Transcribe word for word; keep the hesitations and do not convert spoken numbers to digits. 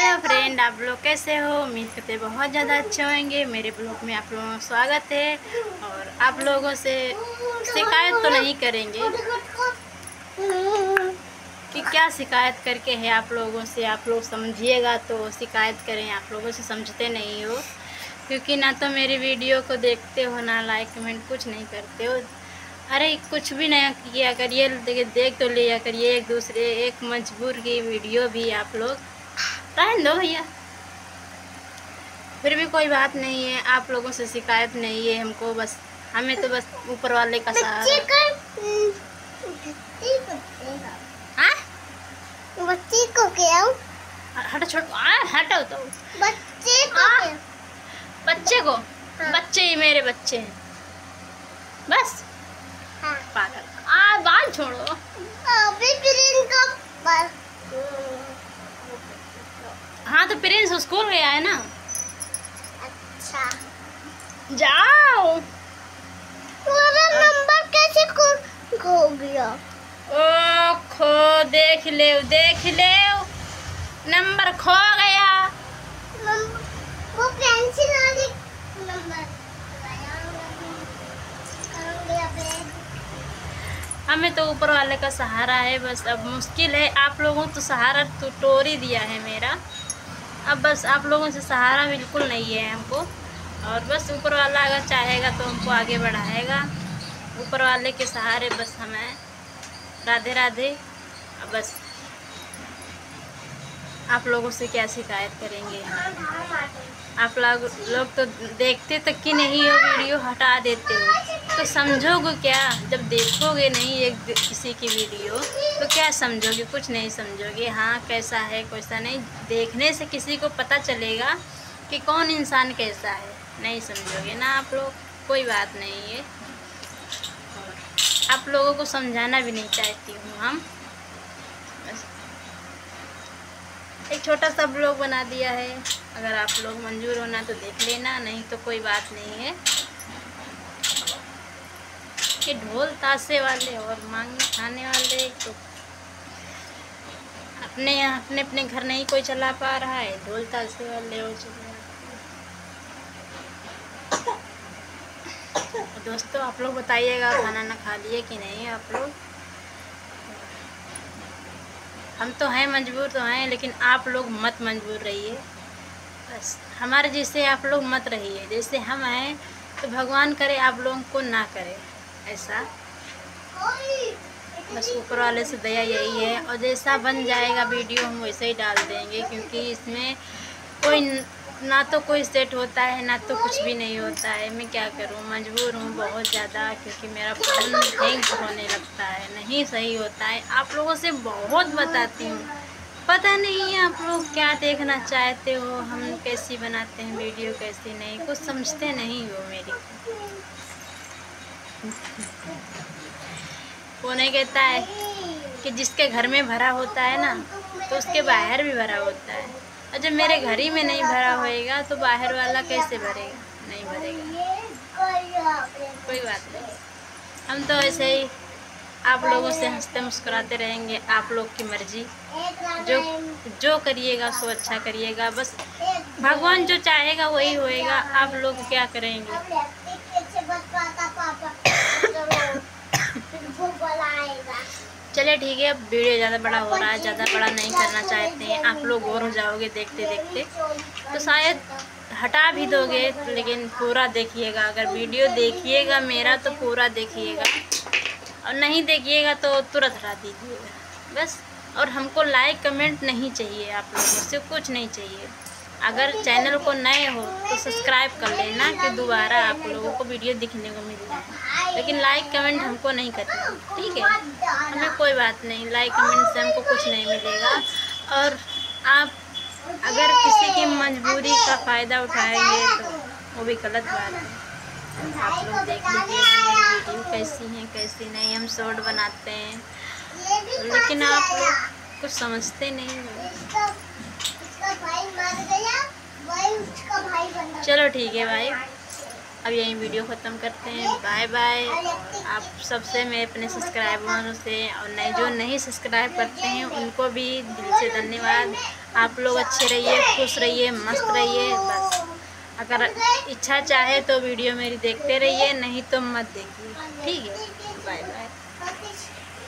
Hello friend, आप लोग कैसे हो? उम्मीद करते बहुत ज़्यादा अच्छे होंगे। मेरे ब्लॉग में आप लोगों का स्वागत है। और आप लोगों से शिकायत तो नहीं करेंगे कि क्या शिकायत करके है आप लोगों से। आप लोग समझिएगा तो शिकायत करें, आप लोगों से समझते नहीं हो, क्योंकि ना तो मेरी वीडियो को देखते हो, ना लाइक कमेंट कुछ नहीं करते हो। अरे कुछ भी नहीं किया करिए, देख तो लिया करिए एक दूसरे, एक मजबूर की वीडियो भी आप लोग रहने दो भैया। फिर भी कोई बात नहीं है, आप लोगों से शिकायत नहीं है हमको, बस हमें तो बस ऊपर वाले का सहारा। हाँ बच्चे को क्या हटो, छोड़ हटो तो बच्चे को क्या? बच्चे को हाँ। बच्चे ही मेरे बच्चे हैं बस। हाँ। पागल, आ बाल छोड़ो। अभी प्रिंस का पर हाँ तो प्रिंस स्कूल गया है ना। अच्छा जाओ। तुम्हारा नंबर कैसे खो खो गया? ओ खो देख ले देख ले नंबर खो गया। नंबर वो पेंसिल वाली नंबर हमें तो ऊपर वाले का सहारा है बस। अब मुश्किल है, आप लोगों तो सहारा तो तोड़ ही दिया है मेरा। अब बस आप लोगों से सहारा बिल्कुल नहीं है हमको। और बस ऊपर वाला अगर चाहेगा तो हमको आगे बढ़ाएगा। ऊपर वाले के सहारे बस हमें राधे राधे। अब बस आप लोगों से क्या शिकायत करेंगे? आप लोग लोग तो देखते तक कि नहीं हो, वीडियो हटा देते हो, तो समझोगे क्या? जब देखोगे नहीं एक किसी की वीडियो तो क्या समझोगे? कुछ नहीं समझोगे। हाँ कैसा है कैसा नहीं, देखने से किसी को पता चलेगा कि कौन इंसान कैसा है। नहीं समझोगे ना आप लोग, कोई बात नहीं है। आप लोगों को समझाना भी नहीं चाहती हूँ हम, बस एक छोटा सा ब्लॉग बना दिया है। अगर आप लोग मंजूर होना तो देख लेना, नहीं तो कोई बात नहीं है। कि ढोल ताशे वाले और मांगने खाने वाले तो अपने यहाँ अपने अपने घर नहीं कोई चला पा रहा है, ढोल ताशे वाले और चला। दोस्तों आप लोग बताइएगा खाना ना खा लिए कि नहीं आप लोग? हम तो हैं मजबूर तो हैं, लेकिन आप लोग मत मजबूर रहिए। बस हमारे जैसे आप लोग मत रहिए। जैसे हम हैं तो भगवान करे आप लोगों को ना करे ऐसा। बस ऊपर वाले से दया यही है। और जैसा बन जाएगा वीडियो हम वैसे ही डाल देंगे, क्योंकि इसमें कोई ना तो कोई सेट होता है ना तो कुछ भी नहीं होता है। मैं क्या करूं, मजबूर हूं बहुत ज़्यादा, क्योंकि मेरा फ़ोन हैंग होने लगता है, नहीं सही होता है। आप लोगों से बहुत बताती हूँ, पता नहीं है आप लोग क्या देखना चाहते हो, हम कैसी बनाते हैं वीडियो कैसी नहीं, कुछ समझते नहीं हो मेरी। वो नहीं कहता है कि जिसके घर में भरा होता है ना तो उसके बाहर भी भरा होता है। और जब मेरे घर ही में नहीं भरा होएगा तो बाहर वाला कैसे भरेगा? नहीं भरेगा। कोई बात नहीं, हम तो ऐसे ही आप लोगों से हंसते मुस्कुराते रहेंगे। आप लोग की मर्जी, जो जो करिएगा सो अच्छा करिएगा। बस भगवान जो चाहेगा वही होएगा, आप लोग क्या करेंगे? चलिए ठीक है, अब वीडियो ज़्यादा बड़ा हो रहा है, ज़्यादा बड़ा नहीं करना चाहते हैं। आप लोग बोर हो जाओगे देखते देखते, तो शायद हटा भी दोगे, लेकिन पूरा देखिएगा। अगर वीडियो देखिएगा मेरा तो पूरा देखिएगा, और नहीं देखिएगा तो तुरंत हटा दीजिएगा बस। और हमको लाइक कमेंट नहीं चाहिए, आप लोगों से कुछ नहीं चाहिए। अगर चैनल को नए हो तो सब्सक्राइब कर लेना कि दोबारा आप लोगों को वीडियो दिखने को मिल जाए, लेकिन लाइक कमेंट हमको नहीं करना, ठीक है? हमें कोई बात नहीं, लाइक कमेंट से हमको कुछ नहीं मिलेगा। और आप अगर किसी की मजबूरी का फ़ायदा उठाएंगे तो वो भी गलत बात है। आप लोग देख लीजिएगा मेरी वीडियो कैसी हैं कैसी नहीं। हम शॉर्ट बनाते हैं, लेकिन आप लोग कुछ समझते नहीं हो। चलो ठीक है भाई, अब यही वीडियो ख़त्म करते हैं। Bye bye. आप सबसे मैं अपने सब्सक्राइबरों से और नहीं जो नहीं सब्सक्राइब करते हैं उनको भी दिल से धन्यवाद। आप लोग अच्छे रहिए, खुश रहिए, मस्त रहिए बस। अगर इच्छा चाहे तो वीडियो मेरी देखते रहिए, नहीं तो मत देखिए। ठीक है, बाय बाय।